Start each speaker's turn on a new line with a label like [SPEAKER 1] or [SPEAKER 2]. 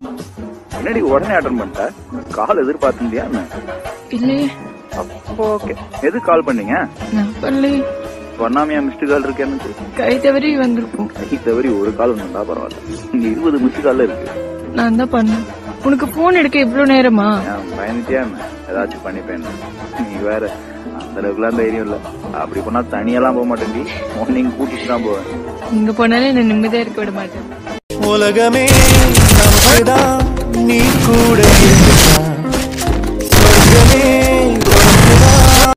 [SPEAKER 1] என்னடி உடனே அட்டன் பண்ணிட்ட? கால் எதிர்பார்த்தியா?
[SPEAKER 2] இல்லையே.
[SPEAKER 1] அப்போ ஓகே. எது கால் பண்ணீங்க? பண்ணாமையா மிஸ்டு கால் இருக்கு? எனக்கு
[SPEAKER 2] கை தவறி வந்திருக்கும்.
[SPEAKER 1] கை தவறி ஒரு கால் வந்தா பரவாயில்ல, இங்க 20 மிஸ்டு கால் இருக்கு.
[SPEAKER 2] நான் தான் பண்ணேன். உனக்கு போன் எடுக்க இவ்வளவு நேரமா?
[SPEAKER 1] பயந்துட்டியா? ஏதாச்சும் பண்ணிப்பேன். நீ வேற அந்த அளவுக்குலாம் தைரியம் இல்ல. அப்படி போனா தனியெல்லாம் போக மாட்டேன், நீங்க கூட்டிட்டு தான் போவேன்.
[SPEAKER 2] இங்க போனாலே நான் நிம்மதியா இருக்க விட மாட்டேன்.
[SPEAKER 3] உலகமே நமக்குதான், நீ கூட சொர்க்கமே